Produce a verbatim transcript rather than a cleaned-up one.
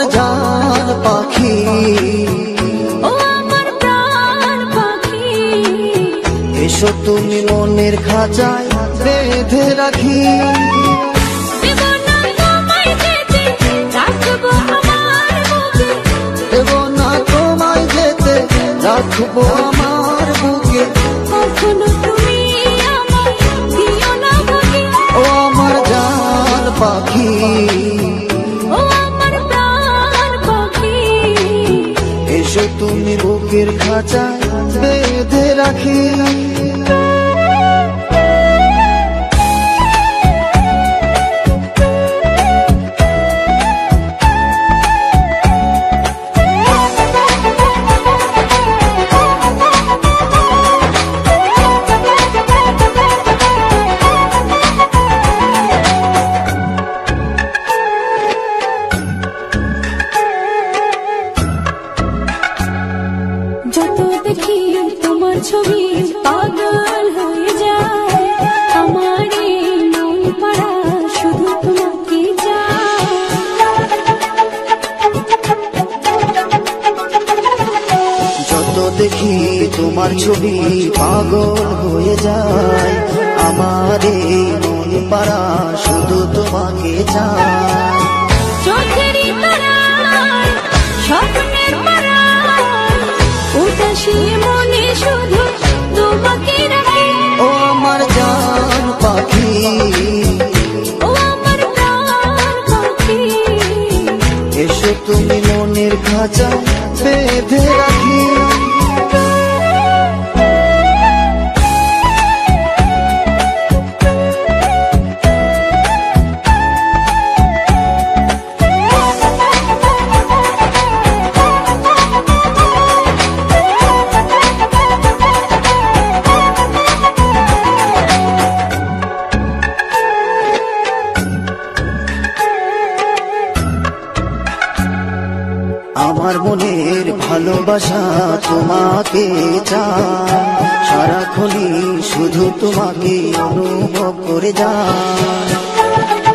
জান পাখি, ও আমার প্রাণ পাখি, এসো তুমি মনের খাঁচায় বেঁধে রাখি। দেব না তোমায় যেতে, রাখবো আমার বুকে, দেব না তোমায় যেতে, রাখবো আমার বুকে। কখনো তুমি আমায় দিও না ভুলে, ও আমার জান পাখি, ও আমার প্রাণ পাখি, এসো তুমি বুকের খাঁচায় বেঁধে রাখি। যত দেখি তোমার ছবি পাগল হয়ে যায়, আমার এই মন পাড়া শুধু তোমাকে চায়। যত দেখি তোমার ছবি পাগল হয়ে যায়, আমার এই মন পাড়া শুধু তোমাকে চায়। চোখেরই তারায়, স্বপ্নের পাড়ায়, উদাসী মনে শুধু তোমাকে রাখি। ও আমার জান পাখি, ও আমার প্রাণ পাখি, এসো তুমি মনের খাঁচা বেঁধে রাখি। আমার মনের ভালোবাসা তোমাকে চায়, সারাক্ষণই শুধু তোমাকে অনুভব করে যায়।